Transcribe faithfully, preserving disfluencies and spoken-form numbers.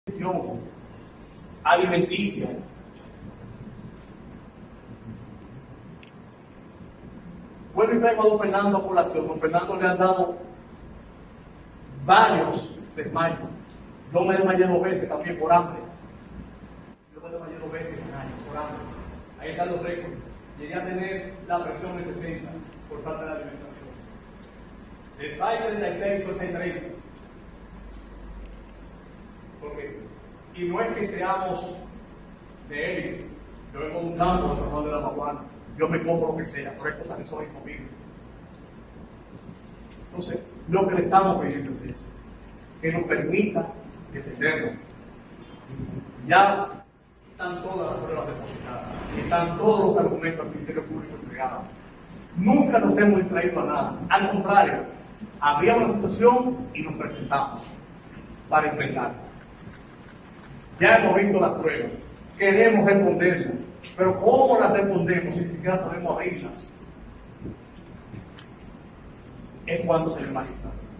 alimenticia. Vuelvo y traigo a don Fernando a colación. Don Fernando le han dado varios desmayos. Yo me desmayé dos veces también por hambre. Yo me desmayé dos veces en años por hambre. Ahí están los récords. Llegué a tener la presión de sesenta por falta de alimentación. De seiscientos treinta y seis o seiscientos treinta. Porque, y no es que seamos de élite. Yo vengo de un campo de San Juan de la Maguana. Yo me compro lo que sea, pero hay cosas que son incomibles. Entonces, lo que le estamos pidiendo es eso, que nos permita defendernos. Ya están todas las pruebas depositadas, están todos los argumentos al Ministerio Público entregados. Nunca nos hemos distraído a nada. Al contrario, había una situación y nos presentamos para enfrentarla. Ya hemos visto las pruebas, queremos responderlas, pero ¿cómo las respondemos si ni siquiera podemos abrirlas? Es cuando se les magistrado.